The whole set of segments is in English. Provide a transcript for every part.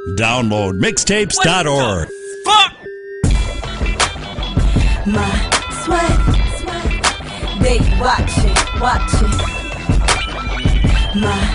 Download mixtapes.org. Fuck! My sweat, they watching. My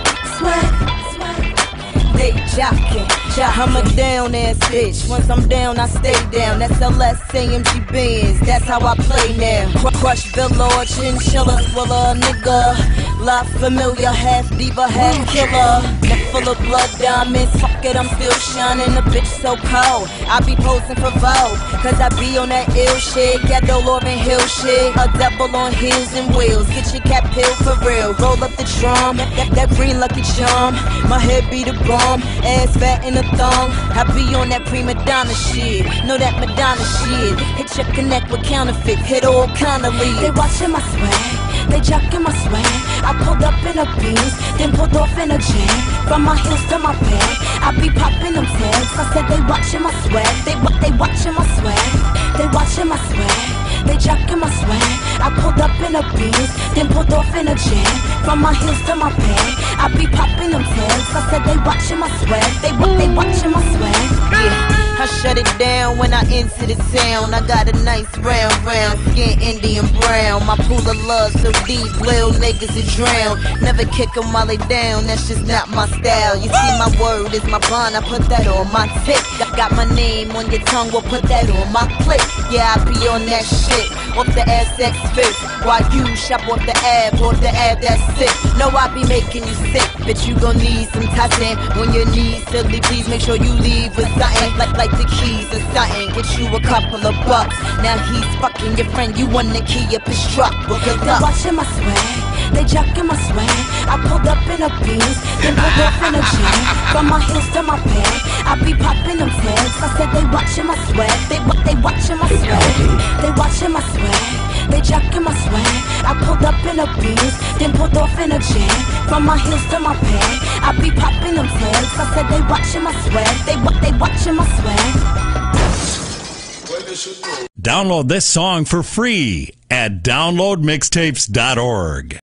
sweat, they jocking. I'm a down ass bitch. Once I'm down, I stay down. That's LS AMG Benz. That's how I play now. Crush Villa or Chinchilla, swallow a nigga. La Familia, half diva, half killer. Neck full of blood diamonds. Fuck it, I'm still shining. The bitch so cold. I be posing for Vogue, cause I be on that ill shit. Ghetto Lauryn Hill shit. A devil on heels and wheels. Get your cap peeled for real. Roll up the drum. That green Lucky Charm. My head be the bomb. Ass fat in the thong. I be on that prima donna shit. Know that Madonna shit. Hit your connect with counterfeit. Hit all kind of lead. They watching my swag. They jocking my swag. I pulled up in a Benz, then pulled off in a jam. From my heels to my bag, I be popping them tags. I said they watching my swag. They watching my swag. They watching my swag. They jocking my swag. I pulled up in a Benz, then pulled off in a jam. From my heels to my bag, I be popping them tags. I said they watching my swag. They watching my swag. Yeah. I shut it down when I enter the town. I got a nice round skin, Indian brown. My pool of love so deep, little niggas to drown. Never kick 'em while they down, that's just not my style. You see, my word is my bond, I put that on my tip. Got my name on your tongue, we'll put that on my clip. Yeah, I be on that shit, off the SX fit. While you shop off the ab, that's sick. No, I be making you sick, but you gon' need some touching. When your knees silly, please make sure you leave with something. Like the keys or something, get you a couple of bucks. Now he's fucking your friend, you want the key up his truck. They watching my swag, they jocking my swag. I pulled up in a Benz, then pulled off in a jam. From my heels to my bag, I be popping them tags. I said they watching my swag, they watching my swag. They watching my swag, they jocking my swag. I pulled up in a Benz, then pulled off in a jam. From my heels to my bag, I be popping them tags. I said they watching my swag, they watching my swag. Download this song for free at downloadmixtapes.org.